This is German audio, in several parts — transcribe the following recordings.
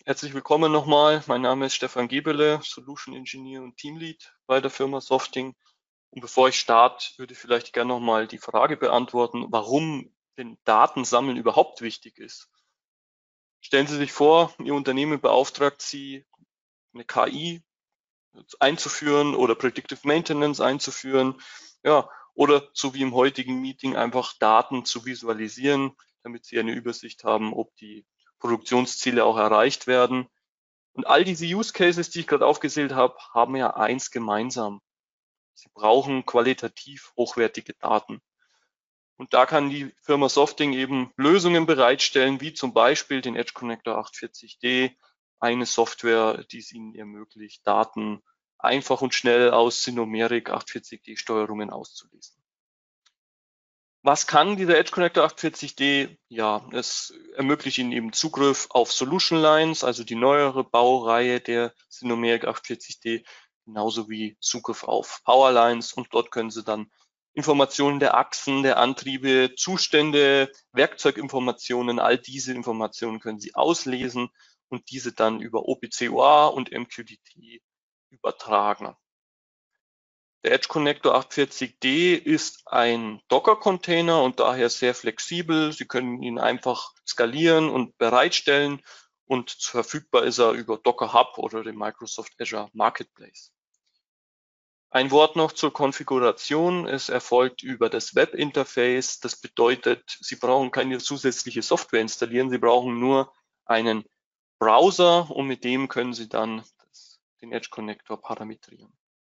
Herzlich willkommen nochmal. Mein Name ist Stefan Gebele, Solution Engineer und Teamlead bei der Firma Softing. Und bevor ich starte, würde ich vielleicht gerne nochmal die Frage beantworten, warum denn Datensammeln überhaupt wichtig ist. Stellen Sie sich vor, Ihr Unternehmen beauftragt Sie, eine KI einzuführen oder Predictive Maintenance einzuführen, ja, oder so wie im heutigen Meeting einfach Daten zu visualisieren, damit Sie eine Übersicht haben, ob die Produktionsziele auch erreicht werden. Und all diese Use Cases, die ich gerade aufgezählt habe, haben ja eins gemeinsam. Sie brauchen qualitativ hochwertige Daten. Und da kann die Firma Softing eben Lösungen bereitstellen, wie zum Beispiel den Edge Connector 840D, eine Software, die es Ihnen ermöglicht, Daten einfach und schnell aus Synomerik 840D-Steuerungen auszulesen. Was kann dieser Edge Connector 840D? Ja, es ermöglicht Ihnen eben Zugriff auf Solution Lines, also die neuere Baureihe der Synomeric 840D, genauso wie Zugriff auf Power Lines, und dort können Sie dann Informationen der Achsen, der Antriebe, Zustände, Werkzeuginformationen, all diese Informationen können Sie auslesen und diese dann über OPC-UA und MQTT übertragen. Der Edge Connector 840D ist ein Docker-Container und daher sehr flexibel. Sie können ihn einfach skalieren und bereitstellen, und verfügbar ist er über Docker Hub oder dem Microsoft Azure Marketplace. Ein Wort noch zur Konfiguration. Es erfolgt über das Webinterface. Das bedeutet, Sie brauchen keine zusätzliche Software installieren. Sie brauchen nur einen Browser, und mit dem können Sie dann den Edge Connector parametrieren.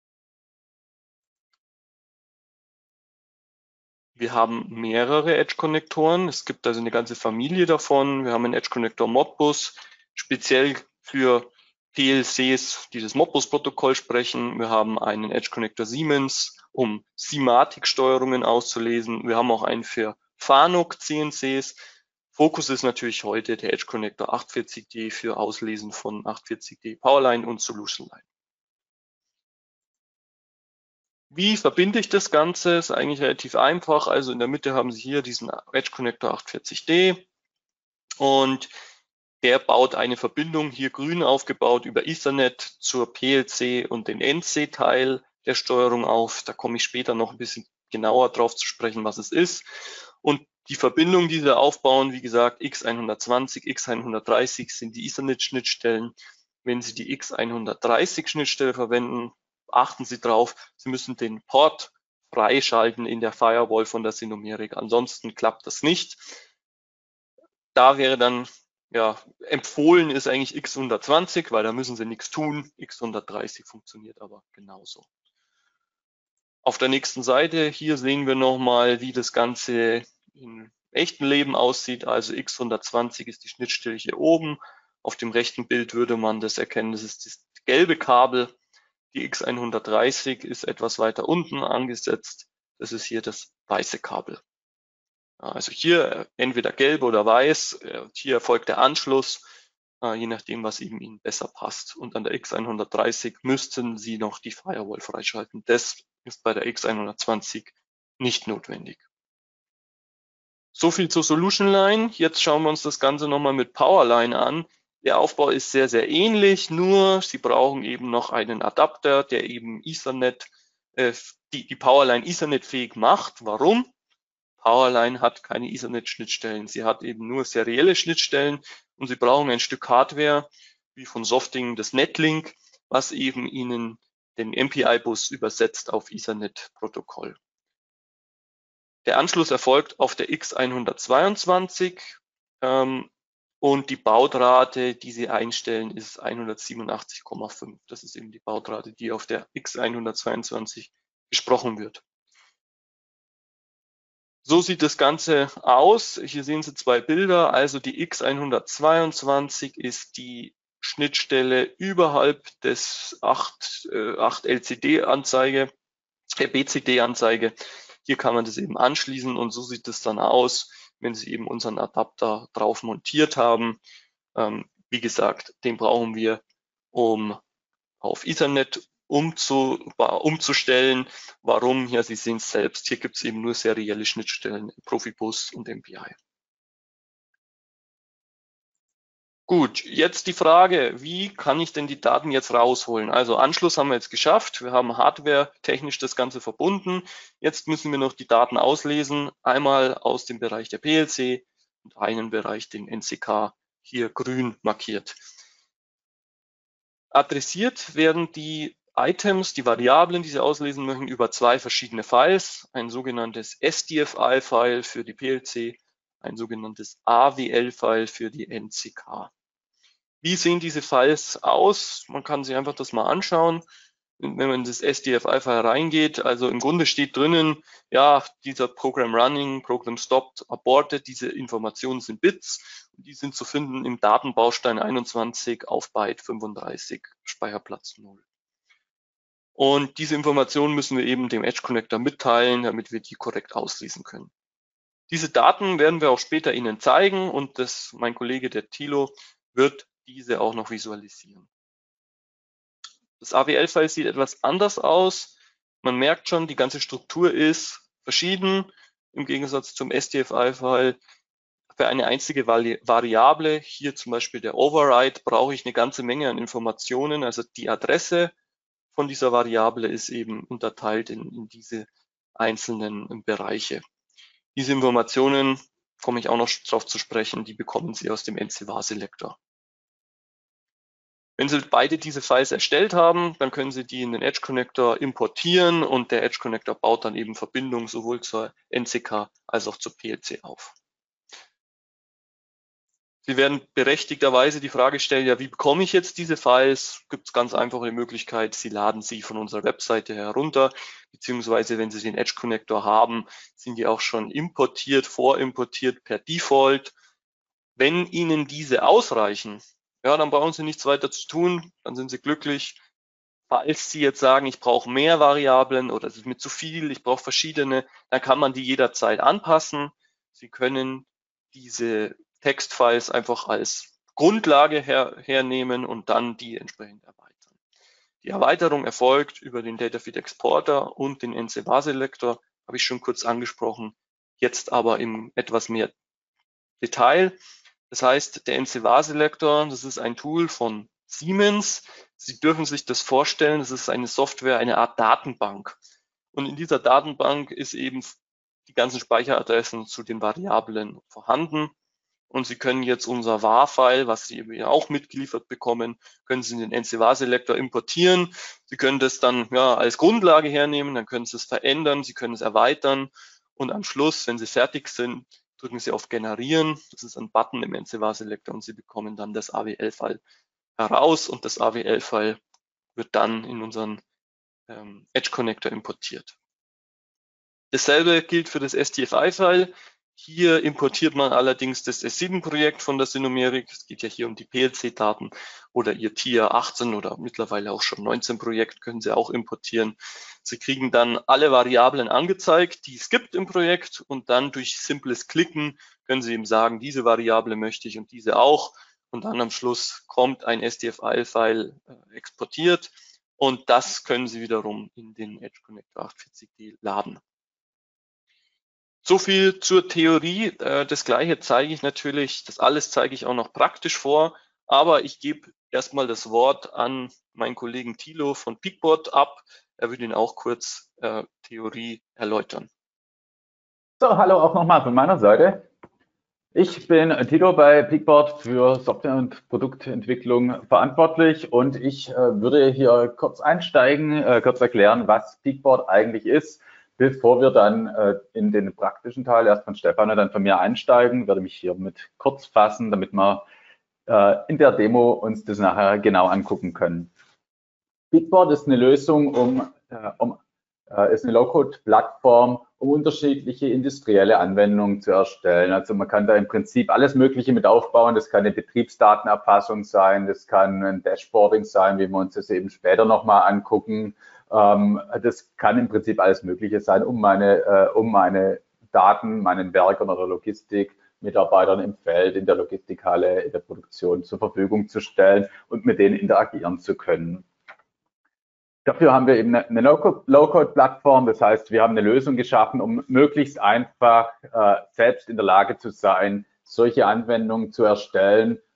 Wir haben mehrere Edge-Konnektoren. Es gibt also eine ganze Familie davon. Wir haben einen Edge-Konnektor Modbus, speziell für PLCs, die das Modbus-Protokoll sprechen. Wir haben einen Edge-Konnektor Siemens, um SIMATIC-Steuerungen auszulesen. Wir haben auch einen für FANUC-CNCs. Fokus ist natürlich heute der Edge-Konnektor 840D für Auslesen von 840D Powerline und Solution Line. Wie verbinde ich das Ganze? Ist eigentlich relativ einfach. Also in der Mitte haben Sie hier diesen Edge Connector 840D, und der baut eine Verbindung, hier grün aufgebaut, über Ethernet zur PLC und den NC-Teil der Steuerung auf. Da komme ich später noch ein bisschen genauer drauf zu sprechen, was es ist. Und die Verbindung, die wir aufbauen, wie gesagt, X120, X130 sind die Ethernet-Schnittstellen. Wenn Sie die X130-Schnittstelle verwenden, achten Sie drauf, Sie müssen den Port freischalten in der Firewall von der Synomerik. Ansonsten klappt das nicht. Da wäre dann, ja, empfohlen ist eigentlich X120, weil da müssen Sie nichts tun. X130 funktioniert aber genauso. Auf der nächsten Seite hier sehen wir nochmal, wie das Ganze im echten Leben aussieht. Also X120 ist die Schnittstelle hier oben. Auf dem rechten Bild würde man das erkennen, das ist das gelbe Kabel. Die X130 ist etwas weiter unten angesetzt. Das ist hier das weiße Kabel. Also hier entweder gelb oder weiß. Hier erfolgt der Anschluss, je nachdem, was Ihnen besser passt. Und an der X130 müssten Sie noch die Firewall freischalten. Das ist bei der X120 nicht notwendig. So viel zur Solution Line. Jetzt schauen wir uns das Ganze nochmal mit Powerline an. Der Aufbau ist sehr, sehr ähnlich, nur Sie brauchen eben noch einen Adapter, der eben Ethernet, die Powerline Ethernet-fähig macht. Warum? Powerline hat keine Ethernet-Schnittstellen. Sie hat eben nur serielle Schnittstellen, und Sie brauchen ein Stück Hardware, wie von Softing das Netlink, was eben Ihnen den MPI-Bus übersetzt auf Ethernet-Protokoll. Der Anschluss erfolgt auf der X122, und die Baudrate, die Sie einstellen, ist 187,5. Das ist eben die Baudrate, die auf der X122 gesprochen wird. So sieht das Ganze aus. Hier sehen Sie zwei Bilder. Also die X122 ist die Schnittstelle überhalb des 8 LCD-Anzeige, BCD-Anzeige. Hier kann man das eben anschließen, und so sieht es dann aus, wenn Sie eben unseren Adapter drauf montiert haben. Wie gesagt, den brauchen wir, um auf Ethernet umzustellen. Warum? Ja, Sie sehen es selbst. Hier gibt es eben nur serielle Schnittstellen, Profibus und MPI. Gut, jetzt die Frage, wie kann ich denn die Daten jetzt rausholen? Also Anschluss haben wir jetzt geschafft. Wir haben hardware-technisch das Ganze verbunden. Jetzt müssen wir noch die Daten auslesen. Einmal aus dem Bereich der PLC und einen Bereich, den NCK, hier grün markiert. Adressiert werden die Items, die Variablen, die Sie auslesen möchten, über zwei verschiedene Files. Ein sogenanntes SDFI-File für die PLC, ein sogenanntes AWL-File für die NCK. Wie sehen diese Files aus? Man kann sich einfach das mal anschauen. Wenn man in das SDFI-File reingeht, also im Grunde steht drinnen, ja, dieser Program Running, Program Stopped, Aborted, diese Informationen sind Bits und die sind zu finden im Datenbaustein 21 auf Byte 35, Speicherplatz 0. Und diese Informationen müssen wir eben dem Edge Connector mitteilen, damit wir die korrekt auslesen können. Diese Daten werden wir auch später Ihnen zeigen und mein Kollege, der Thilo, wird diese auch noch visualisieren. Das AWL-File sieht etwas anders aus. Man merkt schon, die ganze Struktur ist verschieden im Gegensatz zum SDFI-File. Für eine einzige Variable, hier zum Beispiel der Override, brauche ich eine ganze Menge an Informationen. Also die Adresse von dieser Variable ist eben unterteilt in diese einzelnen Bereiche. Diese Informationen, komme ich auch noch drauf zu sprechen, die bekommen Sie aus dem NC-VAR-Selektor. Wenn Sie beide diese Files erstellt haben, dann können Sie die in den Edge Connector importieren und der Edge Connector baut dann eben Verbindungen sowohl zur NCK als auch zur PLC auf. Sie werden berechtigterweise die Frage stellen, ja, wie bekomme ich jetzt diese Files? Gibt es ganz einfach die Möglichkeit, Sie laden sie von unserer Webseite herunter, beziehungsweise wenn Sie den Edge Connector haben, sind die auch schon importiert, vorimportiert per Default. Wenn Ihnen diese ausreichen, ja, dann brauchen Sie nichts weiter zu tun, dann sind Sie glücklich. Falls Sie jetzt sagen, ich brauche mehr Variablen oder es ist mir zu viel, ich brauche verschiedene, dann kann man die jederzeit anpassen. Sie können diese Textfiles einfach als Grundlage hernehmen und dann die entsprechend erweitern. Die Erweiterung erfolgt über den Datafeed Exporter und den NC-VAR-Selektor, habe ich schon kurz angesprochen, jetzt aber im etwas mehr Detail. Das heißt, der NC-VAR-Selektor, das ist ein Tool von Siemens. Sie dürfen sich das vorstellen, das ist eine Software, eine Art Datenbank. Und in dieser Datenbank ist eben die ganzen Speicheradressen zu den Variablen vorhanden. Und Sie können jetzt unser VAR-File, was Sie eben auch mitgeliefert bekommen, können Sie in den NC-VAR-Selektor importieren. Sie können das dann als Grundlage hernehmen, dann können Sie es verändern, Sie können es erweitern und am Schluss, wenn Sie fertig sind, drücken Sie auf Generieren. Das ist ein Button im NC-VAR-Selektor und Sie bekommen dann das AWL-File heraus und das AWL-File wird dann in unseren Edge Connector importiert. Dasselbe gilt für das SDFI-File. Hier importiert man allerdings das S7-Projekt von der Synumerik. Es geht ja hier um die PLC-Daten oder Ihr TIA 18 oder mittlerweile auch schon 19 Projekt können Sie auch importieren. Sie kriegen dann alle Variablen angezeigt, die es gibt im Projekt und dann durch simples Klicken können Sie eben sagen, diese Variable möchte ich und diese auch. Und dann am Schluss kommt ein SDFI-File exportiert und das können Sie wiederum in den Edge Connector 840D laden. So viel zur Theorie. Das Gleiche zeige ich natürlich, das alles zeige ich auch noch praktisch vor, aber ich gebe erstmal das Wort an meinen Kollegen Thilo von Peakboard ab. Er wird Ihnen auch kurz Theorie erläutern. So, hallo auch nochmal von meiner Seite. Ich bin Thilo bei Peakboard für Software- und Produktentwicklung verantwortlich und ich würde hier kurz einsteigen, kurz erklären, was Peakboard eigentlich ist, bevor wir dann in den praktischen Teil erst von Stefan und dann von mir einsteigen, werde mich hiermit kurz fassen, damit wir in der Demo uns das nachher genau angucken können. Peakboard ist eine Lösung, ist eine Low-Code-Plattform, um unterschiedliche industrielle Anwendungen zu erstellen. Also man kann da im Prinzip alles Mögliche mit aufbauen. Das kann eine Betriebsdatenerfassung sein, das kann ein Dashboarding sein, wie wir uns das eben später nochmal angucken. Das kann im Prinzip alles Mögliche sein, um meine Daten, meinen Werkern oder Logistikmitarbeitern im Feld, in der Logistikhalle, in der Produktion zur Verfügung zu stellen und mit denen interagieren zu können. Dafür haben wir eben eine Low-Code-Plattform, das heißt, wir haben eine Lösung geschaffen, um möglichst einfach selbst in der Lage zu sein, solche Anwendungen zu erstellen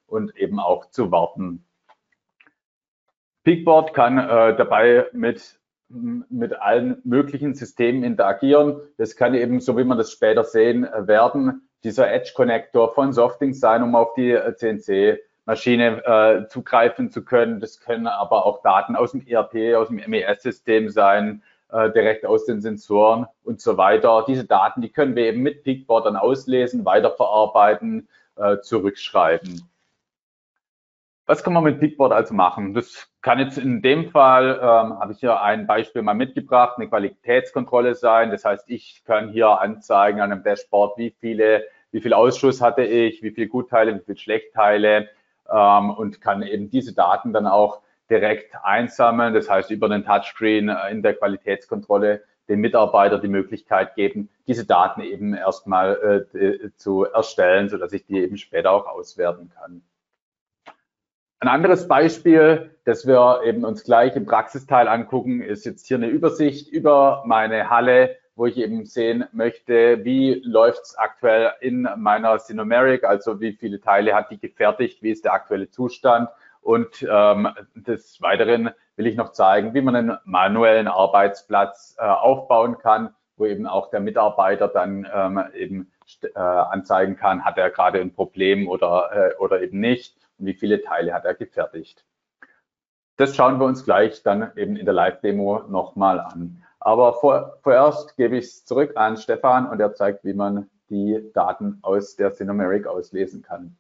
und eben auch zu warten. Peakboard kann dabei mit allen möglichen Systemen interagieren. Das kann eben, so wie wir das später sehen werden, dieser Edge-Connector von Softlink sein, um auf die CNC-Maschine zugreifen zu können. Das können aber auch Daten aus dem ERP, aus dem MES-System sein, direkt aus den Sensoren und so weiter. Diese Daten, die können wir eben mit Peakboard dann auslesen, weiterverarbeiten, zurückschreiben. Was kann man mit Peakboard also machen? Das kann jetzt in dem Fall, habe ich hier ein Beispiel mal mitgebracht, eine Qualitätskontrolle sein. Das heißt, ich kann hier anzeigen an einem Dashboard, wie viel Ausschuss hatte ich, wie viele Gutteile, wie viele Schlechtteile und kann eben diese Daten dann auch direkt einsammeln. Das heißt, über den Touchscreen in der Qualitätskontrolle den Mitarbeiter die Möglichkeit geben, diese Daten eben erstmal zu erstellen, sodass ich die eben später auch auswerten kann. Ein anderes Beispiel, das wir eben uns gleich im Praxisteil angucken, ist jetzt hier eine Übersicht über meine Halle, wo ich eben sehen möchte, wie läuft es aktuell in meiner Sinomeric, also wie viele Teile hat die gefertigt, wie ist der aktuelle Zustand. Und des Weiteren will ich noch zeigen, wie man einen manuellen Arbeitsplatz aufbauen kann, wo eben auch der Mitarbeiter dann eben anzeigen kann, hat er gerade ein Problem oder eben nicht. Wie viele Teile hat er gefertigt. Das schauen wir uns gleich dann eben in der Live-Demo nochmal an. Aber vorerst gebe ich es zurück an Stefan und er zeigt, wie man die Daten aus der Sinomeric auslesen kann.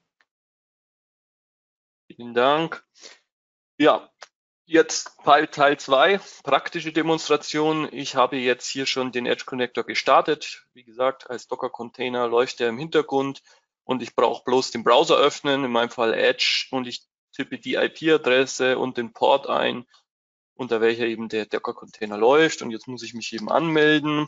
Vielen Dank. Ja, jetzt Teil 2, praktische Demonstration. Ich habe jetzt hier schon den Edge Connector gestartet. Wie gesagt, als Docker-Container läuft er im Hintergrund. Und ich brauche bloß den Browser öffnen, in meinem Fall Edge, und ich tippe die IP-Adresse und den Port ein, unter welcher eben der Docker-Container läuft. Und jetzt muss ich mich eben anmelden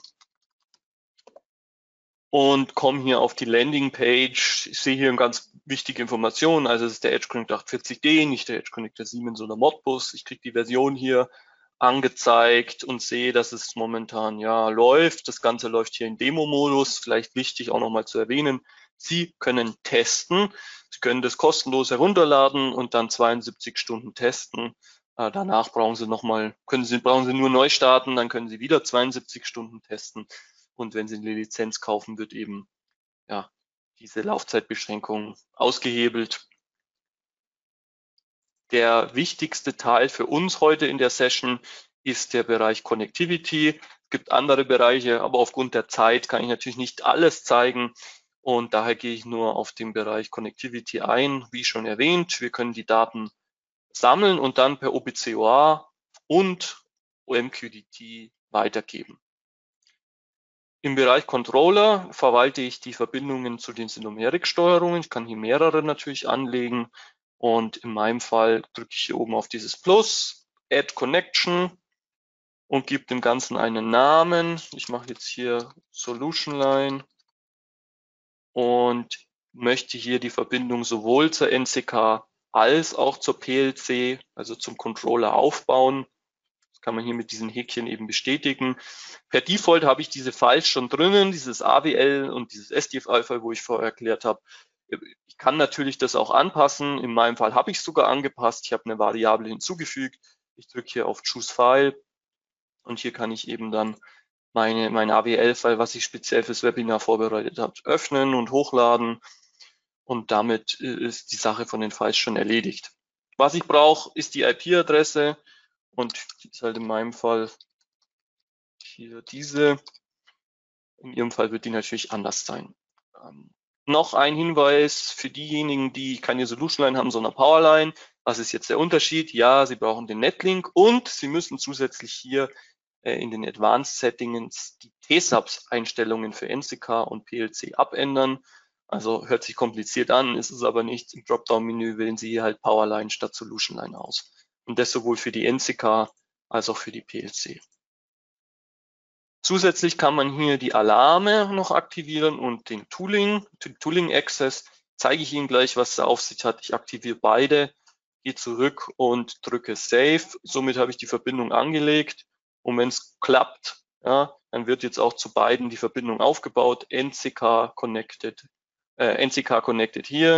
und komme hier auf die Landingpage. Ich sehe hier eine ganz wichtige Information. Also es ist der Edge Connector 840D, nicht der Edge Connector Siemens oder Modbus. Ich kriege die Version hier angezeigt und sehe, dass es momentan ja läuft. Das Ganze läuft hier in Demo-Modus. Vielleicht wichtig auch nochmal zu erwähnen, Sie können testen. Sie können das kostenlos herunterladen und dann 72 Stunden testen. Danach brauchen Sie brauchen Sie nur neu starten, dann können Sie wieder 72 Stunden testen. Und wenn Sie eine Lizenz kaufen, wird eben ja diese Laufzeitbeschränkung ausgehebelt. Der wichtigste Teil für uns heute in der Session ist der Bereich Connectivity. Es gibt andere Bereiche, aber aufgrund der Zeit kann ich natürlich nicht alles zeigen. Und daher gehe ich nur auf den Bereich Connectivity ein. Wie schon erwähnt, wir können die Daten sammeln und dann per OPC-UA und OMQDT weitergeben. Im Bereich Controller verwalte ich die Verbindungen zu den Sinomeric-Steuerungen. Ich kann hier mehrere natürlich anlegen. Und in meinem Fall drücke ich hier oben auf dieses Plus, Add Connection und gebe dem Ganzen einen Namen. Ich mache jetzt hier Solution Line und möchte hier die Verbindung sowohl zur NCK als auch zur PLC, also zum Controller, aufbauen. Das kann man hier mit diesen Häkchen eben bestätigen. Per Default habe ich diese Files schon drinnen, dieses AWL und dieses SDF-File, wo ich vorher erklärt habe. Ich kann natürlich das auch anpassen. In meinem Fall habe ich es sogar angepasst. Ich habe eine Variable hinzugefügt. Ich drücke hier auf Choose File und hier kann ich eben dann mein AWL-File, was ich speziell fürs Webinar vorbereitet habe, öffnen und hochladen. Und damit ist die Sache von den Files schon erledigt. Was ich brauche, ist die IP-Adresse und die ist halt in meinem Fall hier diese. In Ihrem Fall wird die natürlich anders sein. Noch ein Hinweis für diejenigen, die keine Solution Line haben, sondern Powerline. Was ist jetzt der Unterschied? Ja, Sie brauchen den Netlink und Sie müssen zusätzlich hier in den Advanced Settings die TSAPS-Einstellungen für NCK und PLC abändern. Also hört sich kompliziert an, ist es aber nicht. Im Dropdown-Menü wählen Sie hier halt Powerline statt Solution Line aus. Und das sowohl für die NCK als auch für die PLC. Zusätzlich kann man hier die Alarme noch aktivieren und den Tooling Access. Zeige ich Ihnen gleich, was da auf sich hat. Ich aktiviere beide, gehe zurück und drücke Save. Somit habe ich die Verbindung angelegt. Und wenn es klappt, ja, dann wird jetzt auch zu beiden die Verbindung aufgebaut. NCK connected hier. Auf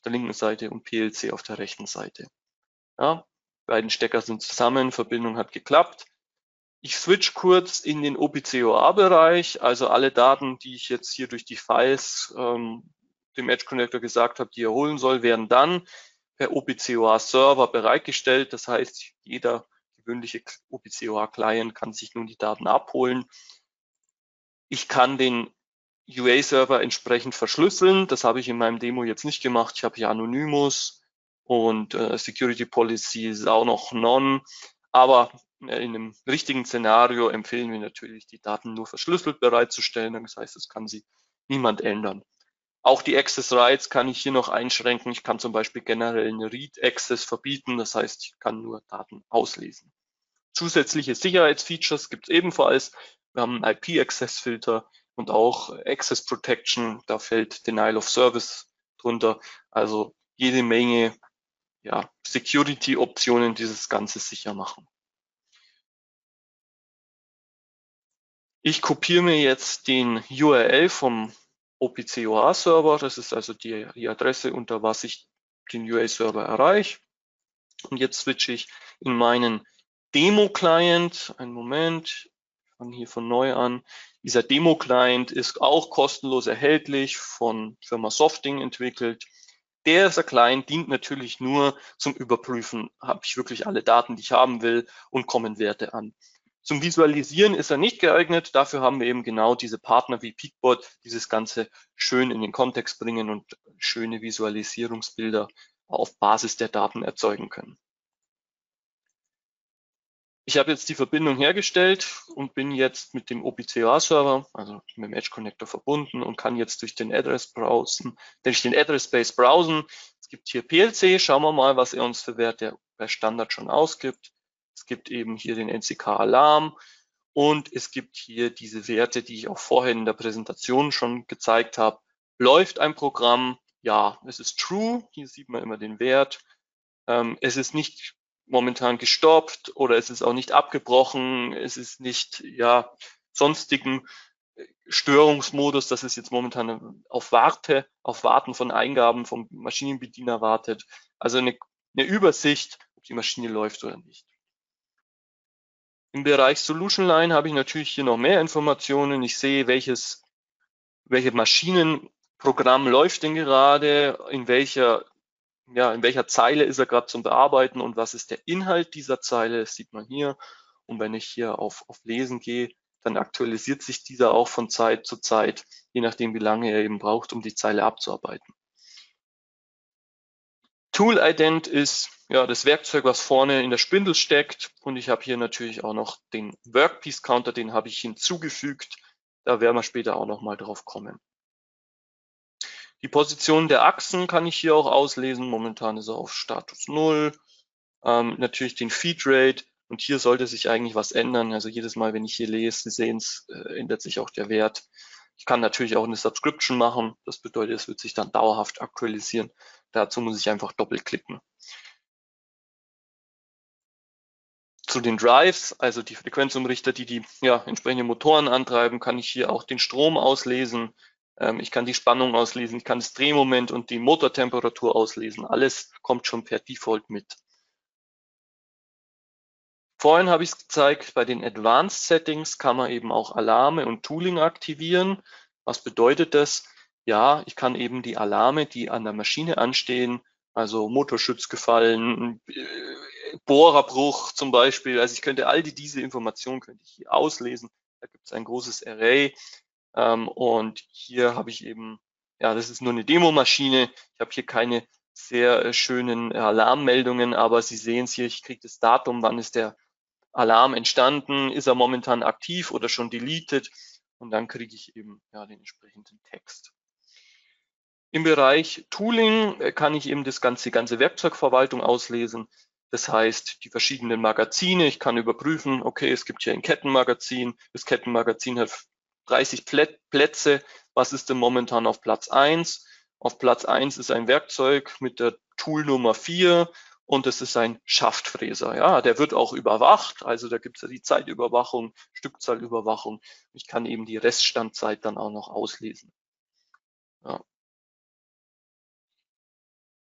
der linken Seite und PLC auf der rechten Seite. Ja, beiden Stecker sind zusammen, Verbindung hat geklappt. Ich switch kurz in den OPC-UA-Bereich, also alle Daten, die ich jetzt hier durch die Files dem Edge Connector gesagt habe, die er holen soll, werden dann per OPC-UA-Server bereitgestellt. Das heißt, jeder gewöhnliche OPC-UA-Client kann sich nun die Daten abholen. Ich kann den UA-Server entsprechend verschlüsseln. Das habe ich in meinem Demo jetzt nicht gemacht. Ich habe hier Anonymous und Security Policy ist auch noch None. Aber in einem richtigen Szenario empfehlen wir natürlich, die Daten nur verschlüsselt bereitzustellen. Das heißt, es kann sie niemand ändern. Auch die Access Rights kann ich hier noch einschränken. Ich kann zum Beispiel generell eine Read Access verbieten. Das heißt, ich kann nur Daten auslesen. Zusätzliche Sicherheitsfeatures gibt es ebenfalls. Wir haben einen IP-Access-Filter und auch Access Protection. Da fällt Denial of Service drunter. Also jede Menge Security-Optionen, die das Ganze sicher machen. Ich kopiere mir jetzt den URL vom OPC-UA-Server. Das ist also die Adresse, unter was ich den UA-Server erreiche. Und jetzt switche ich in meinen Demo-Client. Einen Moment, ich fange hier von neu an. Dieser Demo-Client ist auch kostenlos erhältlich, von Firma Softing entwickelt. Dieser Client dient natürlich nur zum Überprüfen, habe ich wirklich alle Daten, die ich haben will, und kommen Werte an. Zum Visualisieren ist er nicht geeignet. Dafür haben wir eben genau diese Partner wie Peakbot, die das Ganze schön in den Kontext bringen und schöne Visualisierungsbilder auf Basis der Daten erzeugen können. Ich habe jetzt die Verbindung hergestellt und bin jetzt mit dem OPC-UA-Server, also mit dem Edge Connector, verbunden und kann jetzt durch den Address Space browsen. Es gibt hier PLC, schauen wir mal, was er uns für Werte per Standard schon ausgibt. Es gibt eben hier den NCK-Alarm und es gibt hier diese Werte, die ich auch vorher in der Präsentation schon gezeigt habe. Läuft ein Programm? Ja, es ist true. Hier sieht man immer den Wert. Es ist nicht momentan gestoppt oder es ist auch nicht abgebrochen. Es ist nicht sonstigen Störungsmodus, dass es jetzt momentan auf Warten von Eingaben vom Maschinenbediener wartet. Also eine Übersicht, ob die Maschine läuft oder nicht. Im Bereich Solution Line habe ich natürlich hier noch mehr Informationen. Ich sehe, welche Maschinenprogramm läuft denn gerade, in welcher Zeile ist er gerade zum Bearbeiten und was ist der Inhalt dieser Zeile, das sieht man hier. Und wenn ich hier auf Lesen gehe, dann aktualisiert sich dieser auch von Zeit zu Zeit, je nachdem, wie lange er eben braucht, um die Zeile abzuarbeiten. Tool-Ident ist das Werkzeug, was vorne in der Spindel steckt. Und ich habe hier natürlich auch noch den Workpiece-Counter, den habe ich hinzugefügt. Da werden wir später auch noch mal drauf kommen. Die Position der Achsen kann ich hier auch auslesen. Momentan ist er auf Status 0. Natürlich den Feed-Rate. Und hier sollte sich eigentlich was ändern. Also jedes Mal, wenn ich hier lese, Sie sehen es, ändert sich auch der Wert. Ich kann natürlich auch eine Subscription machen. Das bedeutet, es wird sich dann dauerhaft aktualisieren. Dazu muss ich einfach doppelklicken. Zu den Drives, also die Frequenzumrichter, die entsprechenden Motoren antreiben, kann ich hier auch den Strom auslesen. Ich kann die Spannung auslesen, ich kann das Drehmoment und die Motortemperatur auslesen. Alles kommt schon per Default mit. Vorhin habe ich es gezeigt, bei den Advanced Settings kann man eben auch Alarme und Tooling aktivieren. Was bedeutet das? Ja, ich kann eben die Alarme, die an der Maschine anstehen, also Motorschutz gefallen, Bohrerbruch zum Beispiel, also ich könnte diese Informationen könnte ich hier auslesen. Da gibt es ein großes Array und hier habe ich eben, das ist nur eine Demomaschine. Ich habe hier keine sehr schönen Alarmmeldungen, aber Sie sehen es hier, ich kriege das Datum, wann ist der Alarm entstanden, ist er momentan aktiv oder schon deleted und dann kriege ich eben den entsprechenden Text. Im Bereich Tooling kann ich eben die ganze Werkzeugverwaltung auslesen. Das heißt, die verschiedenen Magazine, ich kann überprüfen, okay, es gibt hier ein Kettenmagazin, das Kettenmagazin hat 30 Plätze, was ist denn momentan auf Platz 1? Auf Platz 1 ist ein Werkzeug mit der Toolnummer 4 und das ist ein Schaftfräser. Ja, der wird auch überwacht, also da gibt es ja die Zeitüberwachung, Stückzahlüberwachung. Ich kann eben die Reststandzeit dann auch noch auslesen. Ja.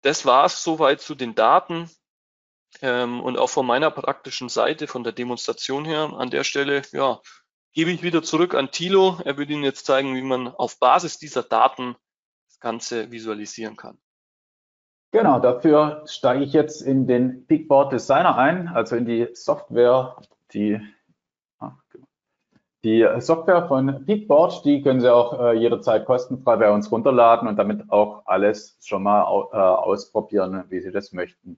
Das war es soweit zu den Daten und auch von meiner praktischen Seite, von der Demonstration her. An der Stelle ja, gebe ich wieder zurück an Thilo. Er wird Ihnen jetzt zeigen, wie man auf Basis dieser Daten das Ganze visualisieren kann. Genau, dafür steige ich jetzt in den Peakboard Designer ein, also in die Software, die Software von Peakboard. Die können Sie auch jederzeit kostenfrei bei uns runterladen und damit auch alles schon mal ausprobieren, wie Sie das möchten.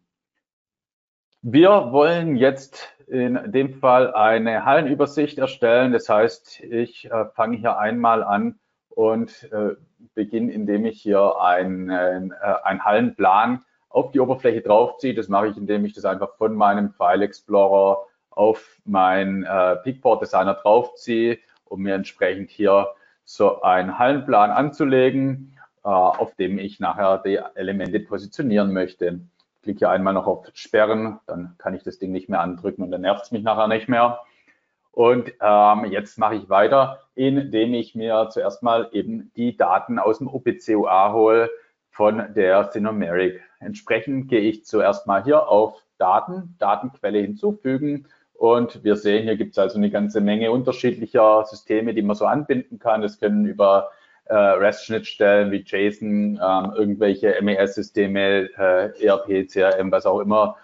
Wir wollen jetzt in dem Fall eine Hallenübersicht erstellen. Das heißt, ich fange hier einmal an und beginne, indem ich hier einen Hallenplan auf die Oberfläche draufziehe. Das mache ich, indem ich das einfach von meinem File Explorer auf meinen Peakboard Designer draufziehe, um mir entsprechend hier so einen Hallenplan anzulegen, auf dem ich nachher die Elemente positionieren möchte. Klicke hier einmal noch auf Sperren, dann kann ich das Ding nicht mehr andrücken und dann nervt es mich nachher nicht mehr. Und jetzt mache ich weiter, indem ich mir zuerst mal eben die Daten aus dem OPC-UA hole von der Cinemeric. Entsprechend gehe ich zuerst mal hier auf Daten, Datenquelle hinzufügen. Und wir sehen, hier gibt es also eine ganze Menge unterschiedlicher Systeme, die man so anbinden kann. Das können über REST-Schnittstellen wie JSON, irgendwelche MES-Systeme, ERP, CRM, was auch immer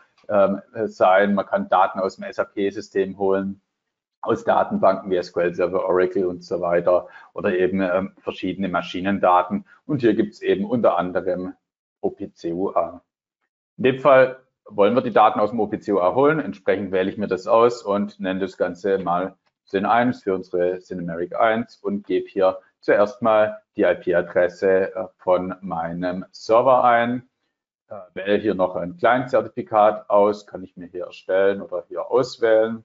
sein. Man kann Daten aus dem SAP-System holen, aus Datenbanken wie SQL Server, Oracle und so weiter oder eben verschiedene Maschinendaten. Und hier gibt es eben unter anderem OPC-UA. In dem Fall wollen wir die Daten aus dem OPC-UA holen. Entsprechend wähle ich mir das aus und nenne das Ganze mal Cin1 für unsere Cinemeric 1 und gebe hier zuerst mal die IP-Adresse von meinem Server ein. Wähle hier noch ein Client-Zertifikat aus, kann ich mir hier erstellen oder hier auswählen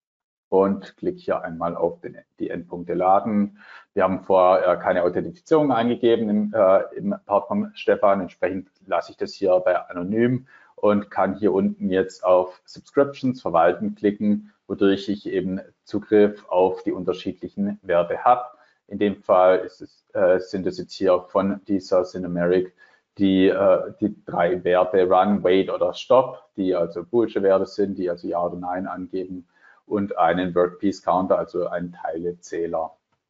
und klicke hier einmal auf die Endpunkte laden. Wir haben vorher keine Authentifizierung eingegeben im Part von Stefan. Entsprechend lasse ich das hier bei anonym und kann hier unten jetzt auf Subscriptions verwalten klicken, wodurch ich eben Zugriff auf die unterschiedlichen Werte habe. In dem Fall sind es jetzt hier von dieser Cinemeric die 3 Werte Run, Wait oder Stop, die also boolsche Werte sind, die also Ja oder Nein angeben und einen Workpiece Counter, also einen Teilezähler.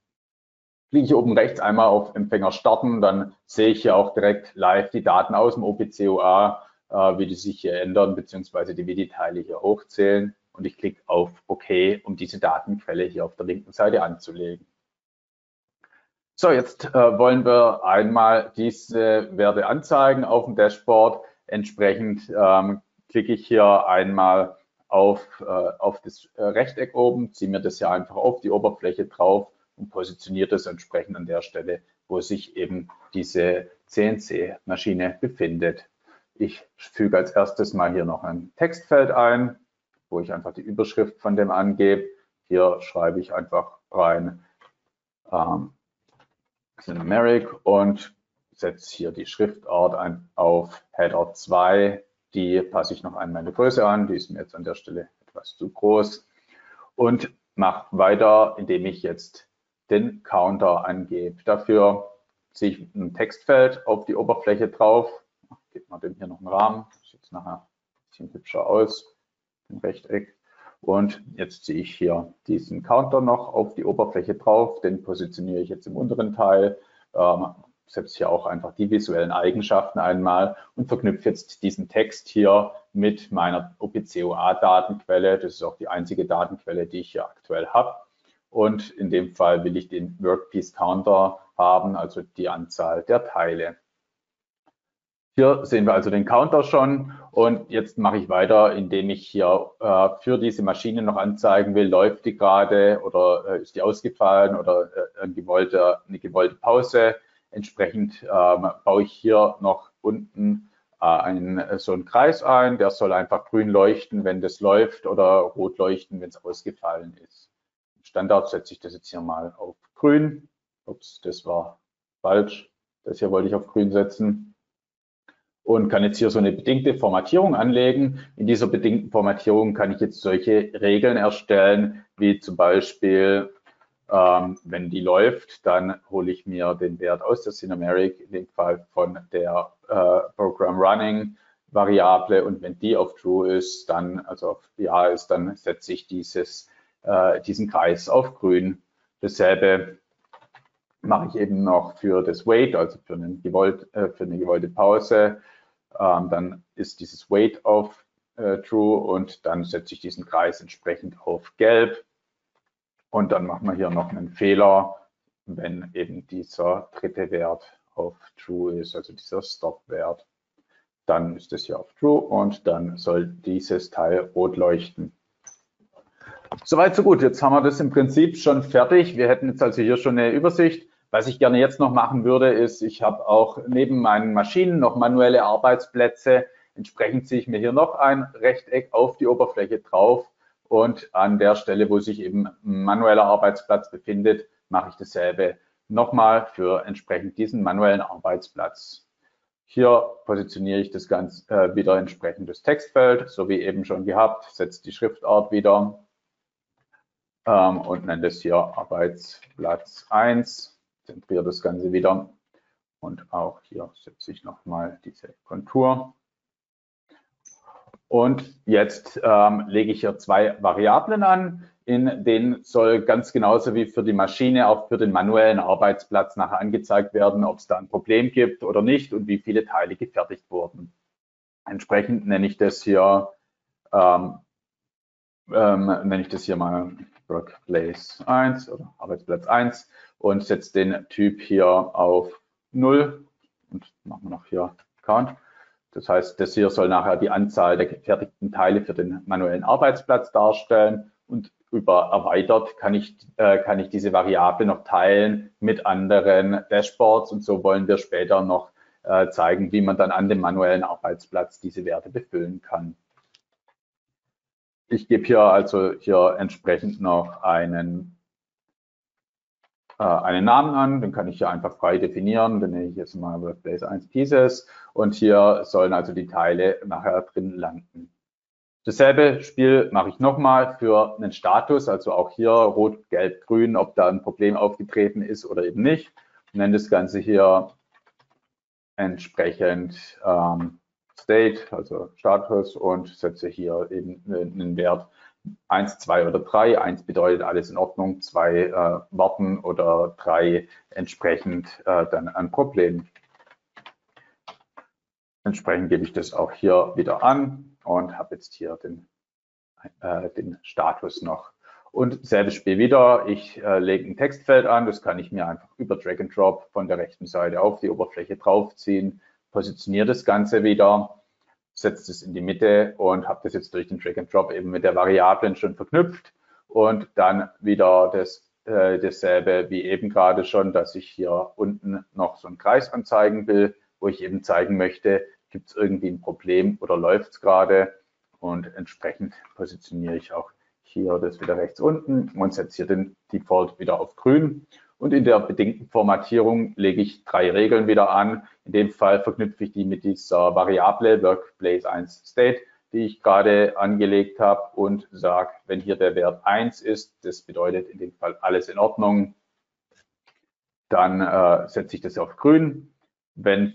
Klicke ich oben rechts einmal auf Empfänger starten, dann sehe ich hier auch direkt live die Daten aus dem OPC-UA, wie die sich hier ändern, beziehungsweise wie die Teile hier hochzählen. Und ich klicke auf OK, um diese Datenquelle hier auf der linken Seite anzulegen. So, jetzt wollen wir einmal diese Werte anzeigen auf dem Dashboard. Entsprechend klicke ich hier einmal auf das Rechteck oben, ziehe mir das hier einfach auf die Oberfläche drauf und positioniere das entsprechend an der Stelle, wo sich eben diese CNC-Maschine befindet. Ich füge als erstes mal hier noch ein Textfeld ein, wo ich einfach die Überschrift von dem angebe. Hier schreibe ich einfach rein Cinemeric und setze hier die Schriftart auf Header 2. Die passe ich noch einmal eine Größe an, die ist mir jetzt an der Stelle etwas zu groß und mache weiter, indem ich jetzt den Counter angebe. Dafür ziehe ich ein Textfeld auf die Oberfläche drauf, gebe mal dem hier noch einen Rahmen, das sieht jetzt nachher ein bisschen hübscher aus, im Rechteck. Und jetzt ziehe ich hier diesen Counter noch auf die Oberfläche drauf, den positioniere ich jetzt im unteren Teil, setze hier auch einfach die visuellen Eigenschaften einmal und verknüpfe jetzt diesen Text hier mit meiner OPC-UA-Datenquelle. Das ist auch die einzige Datenquelle, die ich hier aktuell habe. Und in dem Fall will ich den Workpiece Counter haben, also die Anzahl der Teile. Hier sehen wir also den Counter schon und jetzt mache ich weiter, indem ich hier für diese Maschine noch anzeigen will, läuft die gerade oder ist die ausgefallen oder eine gewollte Pause. Entsprechend baue ich hier noch unten so einen Kreis ein, der soll einfach grün leuchten, wenn das läuft oder rot leuchten, wenn es ausgefallen ist. Standard setze ich das jetzt hier mal auf grün. Ups, das war falsch. Das hier wollte ich auf grün setzen. Und kann jetzt hier so eine bedingte Formatierung anlegen. In dieser bedingten Formatierung kann ich jetzt solche Regeln erstellen, wie zum Beispiel wenn die läuft, dann hole ich mir den Wert aus der Cinemeric, in dem Fall von der Program Running Variable, und wenn die auf True ist, dann, also auf Ja ist, dann setze ich diesen Kreis auf Grün. Dasselbe mache ich eben noch für das Wait, also für eine gewollte Pause. Dann ist dieses Wait auf True und dann setze ich diesen Kreis entsprechend auf Gelb. Und dann machen wir hier noch einen Fehler, wenn eben dieser dritte Wert auf True ist, also dieser Stop-Wert. Dann ist es hier auf True und dann soll dieses Teil rot leuchten. Soweit, so gut. Jetzt haben wir das im Prinzip schon fertig. Wir hätten jetzt also hier schon eine Übersicht. Was ich gerne jetzt noch machen würde, ist, ich habe auch neben meinen Maschinen noch manuelle Arbeitsplätze. Entsprechend ziehe ich mir hier noch ein Rechteck auf die Oberfläche drauf. Und an der Stelle, wo sich eben ein manueller Arbeitsplatz befindet, mache ich dasselbe nochmal für entsprechend diesen manuellen Arbeitsplatz. Hier positioniere ich das Ganze wieder entsprechend das Textfeld, so wie eben schon gehabt, setze die Schriftart wieder und nenne das hier Arbeitsplatz 1, zentriere das Ganze wieder und auch hier setze ich nochmal diese Kontur. Und jetzt lege ich hier zwei Variablen an, in denen soll ganz genauso wie für die Maschine auch für den manuellen Arbeitsplatz nachher angezeigt werden, ob es da ein Problem gibt oder nicht und wie viele Teile gefertigt wurden. Entsprechend nenne ich das hier mal Workplace 1 oder Arbeitsplatz 1 und setze den Typ hier auf 0 und machen wir noch hier Count. Das heißt, das hier soll nachher die Anzahl der gefertigten Teile für den manuellen Arbeitsplatz darstellen und über erweitert kann ich diese Variable noch teilen mit anderen Dashboards und so wollen wir später noch zeigen, wie man dann an dem manuellen Arbeitsplatz diese Werte befüllen kann. Ich gebe hier also entsprechend noch einen Namen an, den kann ich hier einfach frei definieren, den nenne ich jetzt mal Workplace 1 Pieces und hier sollen also die Teile nachher drin landen. Dasselbe Spiel mache ich nochmal für einen Status, also auch hier rot, gelb, grün, ob da ein Problem aufgetreten ist oder eben nicht. Ich nenne das Ganze hier entsprechend State, also Status und setze hier eben einen Wert 1, 2 oder 3. 1 bedeutet alles in Ordnung, 2 warten oder 3 entsprechend dann ein Problem. Entsprechend gebe ich das auch hier wieder an und habe jetzt hier den Status noch. Und selbes Spiel wieder, ich lege ein Textfeld an, das kann ich mir einfach über Drag and Drop von der rechten Seite auf die Oberfläche draufziehen, positioniere das Ganze wieder, setze es in die Mitte und habe das jetzt durch den Drag and Drop eben mit der Variablen schon verknüpft und dann wieder dasselbe wie eben gerade schon, dass ich hier unten noch so einen Kreis anzeigen will, wo ich eben zeigen möchte, gibt es irgendwie ein Problem oder läuft es gerade, und entsprechend positioniere ich auch hier das wieder rechts unten und setze hier den Default wieder auf grün. Und in der bedingten Formatierung lege ich 3 Regeln wieder an. In dem Fall verknüpfe ich die mit dieser Variable Workplace 1 State, die ich gerade angelegt habe und sage, wenn hier der Wert 1 ist, das bedeutet in dem Fall alles in Ordnung, dann setze ich das auf grün. Wenn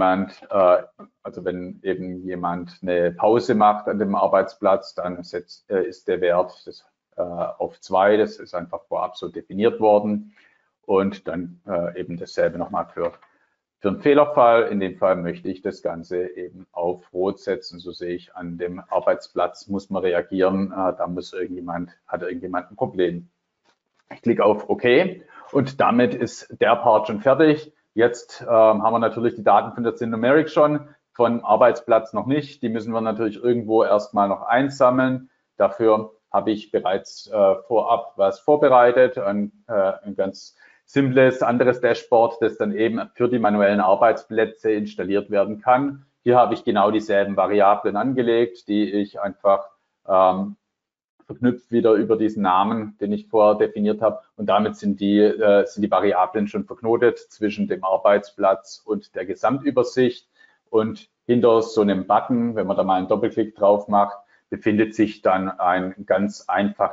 wenn eben jemand eine Pause macht an dem Arbeitsplatz, dann ist der Wert auf 2, das ist einfach vorab so definiert worden. Und dann eben dasselbe nochmal für einen Fehlerfall. In dem Fall möchte ich das Ganze eben auf Rot setzen. So sehe ich, an dem Arbeitsplatz muss man reagieren, da hat irgendjemand ein Problem. Ich klicke auf OK und damit ist der Part schon fertig. Jetzt haben wir natürlich die Daten von der Cinemeric schon, vom Arbeitsplatz noch nicht. Die müssen wir natürlich irgendwo erstmal noch einsammeln. Dafür habe ich bereits vorab was vorbereitet, ein ganz simples anderes Dashboard, das dann eben für die manuellen Arbeitsplätze installiert werden kann. Hier habe ich genau dieselben Variablen angelegt, die ich einfach verknüpft wieder über diesen Namen, den ich vorher definiert habe. Und damit sind die Variablen schon verknotet zwischen dem Arbeitsplatz und der Gesamtübersicht. Und hinter so einem Button, wenn man da mal einen Doppelklick drauf macht, befindet sich dann ein ganz einfaches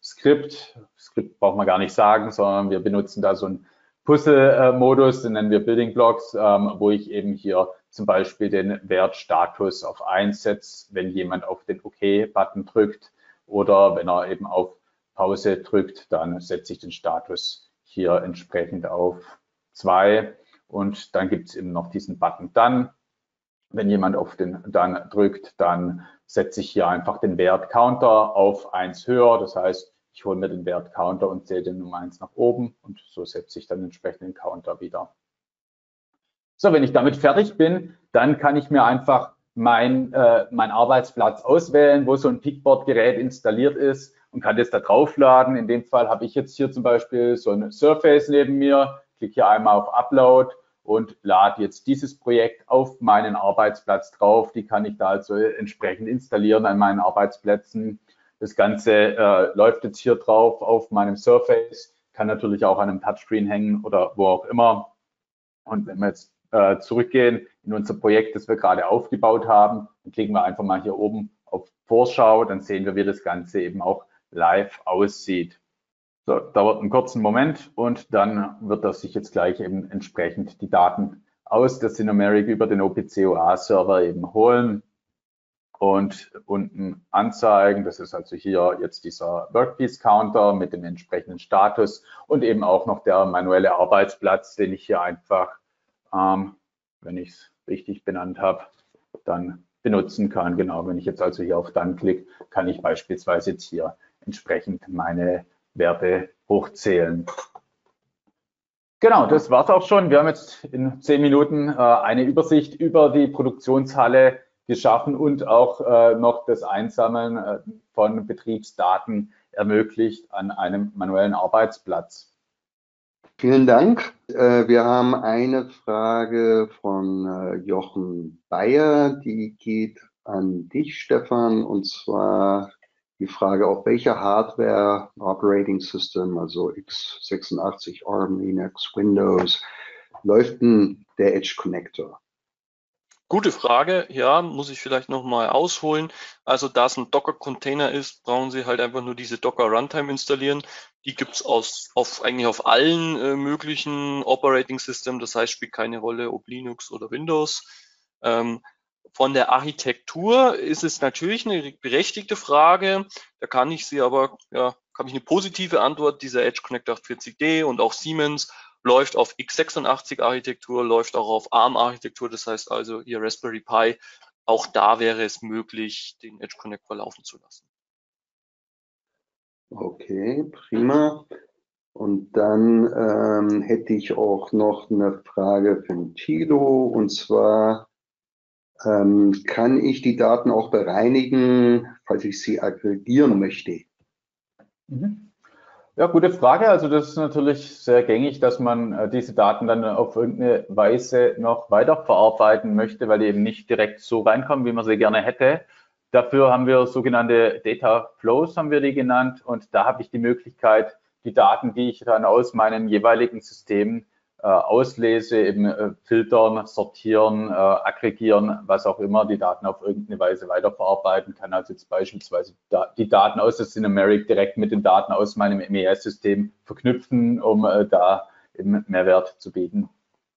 Skript. Skript braucht man gar nicht sagen, sondern wir benutzen da so einen Puzzle-Modus, den nennen wir Building Blocks, wo ich eben hier zum Beispiel den Wert Status auf 1 setze, wenn jemand auf den OK-Button drückt, oder wenn er eben auf Pause drückt, dann setze ich den Status hier entsprechend auf 2. Und dann gibt es eben noch diesen Button Done. Wenn jemand auf den Done drückt, dann setze ich hier einfach den Wert Counter auf 1 höher. Das heißt, ich hole mir den Wert Counter und zähle den um 1 nach oben, und so setze ich dann entsprechend den Counter wieder. So, wenn ich damit fertig bin, dann kann ich mir einfach mein Arbeitsplatz auswählen, wo so ein Peakboard-Gerät installiert ist, und kann das da draufladen. In dem Fall habe ich jetzt hier zum Beispiel so ein Surface neben mir, klicke hier einmal auf Upload und lade jetzt dieses Projekt auf meinen Arbeitsplatz drauf. Die kann ich da also entsprechend installieren an meinen Arbeitsplätzen. Das Ganze läuft jetzt hier drauf auf meinem Surface, kann natürlich auch an einem Touchscreen hängen oder wo auch immer. Und wenn wir jetzt zurückgehen in unser Projekt, das wir gerade aufgebaut haben, dann klicken wir einfach mal hier oben auf Vorschau, dann sehen wir, wie das Ganze eben auch live aussieht. So, dauert einen kurzen Moment, und dann wird das sich jetzt gleich eben entsprechend die Daten aus der Cinemeric über den OPC-UA-Server eben holen und unten anzeigen. Das ist also hier jetzt dieser Workpiece-Counter mit dem entsprechenden Status und eben auch noch der manuelle Arbeitsplatz, den ich hier einfach, wenn ich es richtig benannt habe, dann benutzen kann. Genau, wenn ich jetzt also hier auf Dann klicke, kann ich beispielsweise jetzt hier entsprechend meine Werte hochzählen. Genau, das war's auch schon. Wir haben jetzt in 10 Minuten eine Übersicht über die Produktionshalle geschaffen und auch noch das Einsammeln von Betriebsdaten ermöglicht an einem manuellen Arbeitsplatz. Vielen Dank. Wir haben eine Frage von Jochen Bayer, die geht an dich, Stefan, und zwar die Frage, auf welcher Hardware, Operating System, also x86, ARM, Linux, Windows, läuft denn der Edge Connector? Gute Frage, ja, muss ich vielleicht nochmal ausholen. Also da es ein Docker-Container ist, brauchen Sie halt einfach nur diese Docker-Runtime installieren. Die gibt's eigentlich auf allen möglichen Operating Systems, das heißt, spielt keine Rolle, ob Linux oder Windows. Von der Architektur ist es natürlich eine berechtigte Frage. Da kann ich Sie aber, ja, habe ich eine positive Antwort. Dieser Edge Connector 840D und auch Siemens läuft auf x86-Architektur, läuft auch auf ARM-Architektur, das heißt also Ihr Raspberry Pi, auch da wäre es möglich, den Edge Connector laufen zu lassen. Okay, prima. Und dann hätte ich auch noch eine Frage für den Thilo, und zwar kann ich die Daten auch bereinigen, falls ich sie aggregieren möchte? Ja, gute Frage. Also das ist natürlich sehr gängig, dass man diese Daten dann auf irgendeine Weise noch weiterverarbeiten möchte, weil die eben nicht direkt so reinkommen, wie man sie gerne hätte. Dafür haben wir sogenannte Data Flows, haben wir die genannt, und da habe ich die Möglichkeit, die Daten, die ich dann aus meinen jeweiligen Systemen auslese, eben filtern, sortieren, aggregieren, was auch immer, die Daten auf irgendeine Weise weiterverarbeiten kann. Also jetzt beispielsweise die Daten aus der Cinemeric direkt mit den Daten aus meinem MES-System verknüpfen, um da eben Mehrwert zu bieten.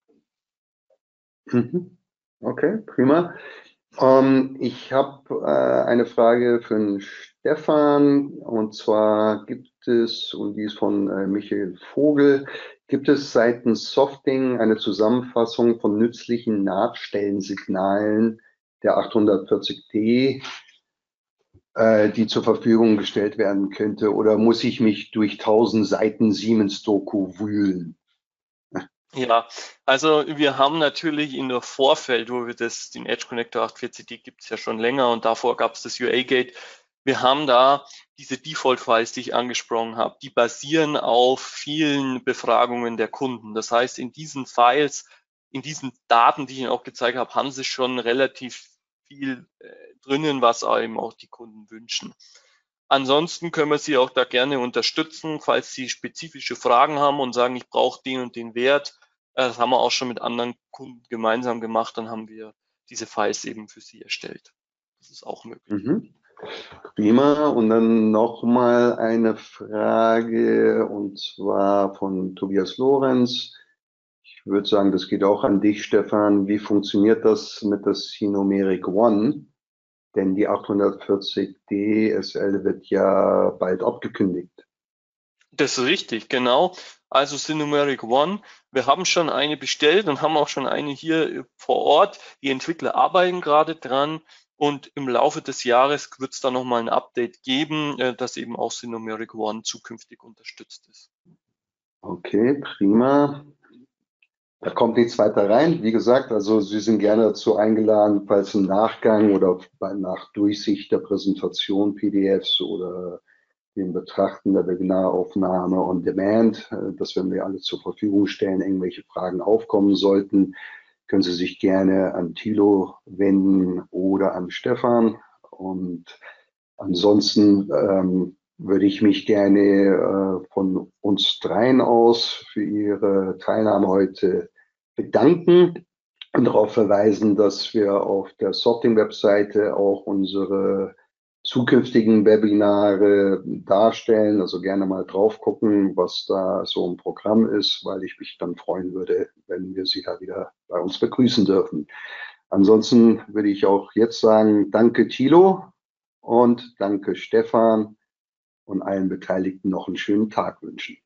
Okay, prima. Ich habe eine Frage für den Stefan, und zwar gibt es, und die ist von Michael Vogel, gibt es seitens Softing eine Zusammenfassung von nützlichen Nahtstellensignalen der 840D, die zur Verfügung gestellt werden könnte, oder muss ich mich durch 1000 Seiten Siemens-Doku wühlen? Ja, also wir haben natürlich in der Vorfeld, wo wir den Edge Connector 840D gibt es ja schon länger, und davor gab es das UA-Gate. Wir haben da diese Default-Files, die ich angesprochen habe, die basieren auf vielen Befragungen der Kunden. Das heißt, in diesen Files, in diesen Daten, die ich Ihnen auch gezeigt habe, haben Sie schon relativ viel drinnen, was eben auch die Kunden wünschen. Ansonsten können wir Sie auch da gerne unterstützen, falls Sie spezifische Fragen haben und sagen, ich brauche den und den Wert. Das haben wir auch schon mit anderen Kunden gemeinsam gemacht. Dann haben wir diese Files eben für Sie erstellt. Das ist auch möglich. Prima. Und dann nochmal eine Frage, und zwar von Tobias Lorenz. Ich würde sagen, das geht auch an dich, Stefan. Wie funktioniert das mit der Synomeric One? Denn die 840D SL wird ja bald abgekündigt. Das ist richtig, genau. Also Synomeric One, wir haben schon eine bestellt und haben auch schon eine hier vor Ort. Die Entwickler arbeiten gerade dran und im Laufe des Jahres wird es da nochmal ein Update geben, dass eben auch Synomeric One zukünftig unterstützt ist. Okay, prima. Da kommt nichts weiter rein. Wie gesagt, also Sie sind gerne dazu eingeladen, falls im Nachgang oder nach Durchsicht der Präsentation PDFs oder dem Betrachten der Webinaraufnahme on Demand, das werden wir alle zur Verfügung stellen, irgendwelche Fragen aufkommen sollten, können Sie sich gerne an Thilo wenden oder an Stefan. Und ansonsten würde ich mich gerne von uns dreien aus für Ihre Teilnahme heute bedanken und darauf verweisen, dass wir auf der Sorting-Webseite auch unsere zukünftigen Webinare darstellen. Also gerne mal drauf gucken, was da so im Programm ist, weil ich mich dann freuen würde, wenn wir Sie da wieder bei uns begrüßen dürfen. Ansonsten würde ich auch jetzt sagen, danke Thilo und danke Stefan und allen Beteiligten noch einen schönen Tag wünschen.